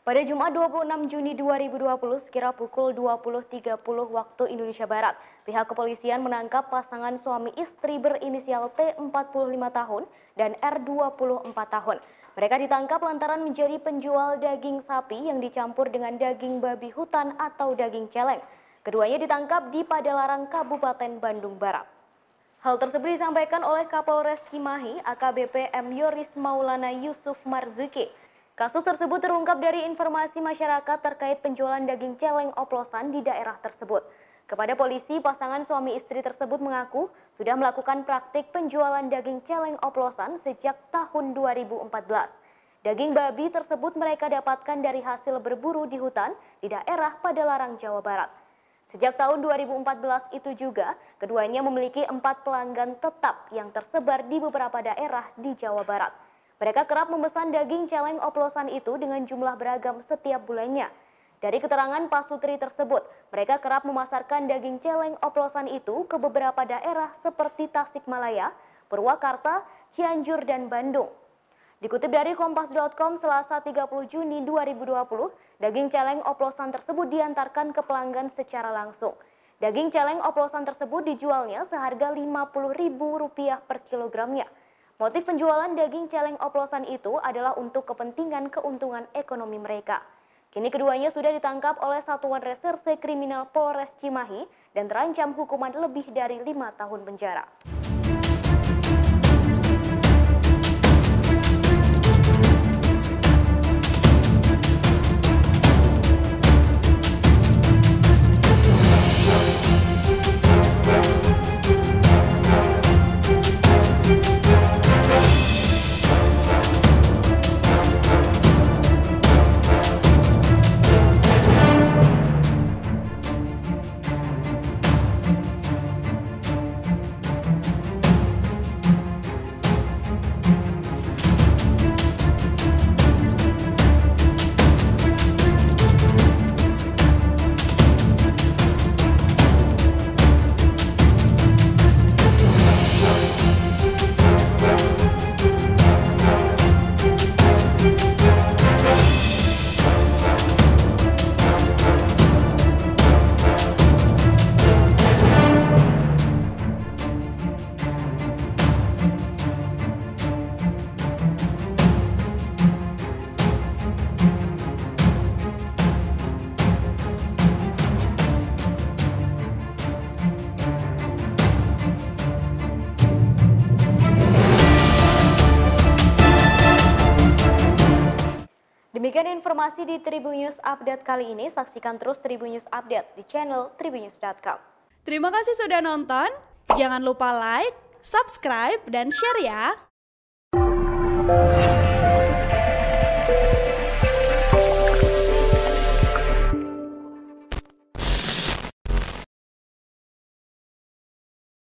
Pada Jumat 26 Juni 2020 sekira pukul 20.30 waktu Indonesia Barat, pihak kepolisian menangkap pasangan suami istri berinisial T 45 tahun dan R 24 tahun. Mereka ditangkap lantaran menjadi penjual daging sapi yang dicampur dengan daging babi hutan atau daging celeng. Keduanya ditangkap di Padalarang, Kabupaten Bandung Barat. Hal tersebut disampaikan oleh Kapolres Cimahi AKBP M. Yoris Maulana Yusuf Marzuki. Kasus tersebut terungkap dari informasi masyarakat terkait penjualan daging celeng oplosan di daerah tersebut. Kepada polisi, pasangan suami istri tersebut mengaku sudah melakukan praktik penjualan daging celeng oplosan sejak tahun 2014. Daging babi tersebut mereka dapatkan dari hasil berburu di hutan di daerah Padalarang, Jawa Barat. Sejak tahun 2014 itu juga, keduanya memiliki 4 pelanggan tetap yang tersebar di beberapa daerah di Jawa Barat. Mereka kerap memesan daging celeng oplosan itu dengan jumlah beragam setiap bulannya. Dari keterangan Pak Sutri tersebut, mereka kerap memasarkan daging celeng oplosan itu ke beberapa daerah seperti Tasikmalaya, Purwakarta, Cianjur, dan Bandung. Dikutip dari Kompas.com Selasa 30 Juni 2020, daging celeng oplosan tersebut diantarkan ke pelanggan secara langsung. Daging celeng oplosan tersebut dijualnya seharga Rp50.000 per kilogramnya. Motif penjualan daging celeng oplosan itu adalah untuk kepentingan keuntungan ekonomi mereka. Kini keduanya sudah ditangkap oleh Satuan Reserse Kriminal Polres Cimahi dan terancam hukuman lebih dari 5 tahun penjara. Demikian informasi di Tribun News Update kali ini. Saksikan terus Tribun News Update di channel tribunnews.com. Terima kasih sudah nonton. Jangan lupa like, subscribe, dan share ya.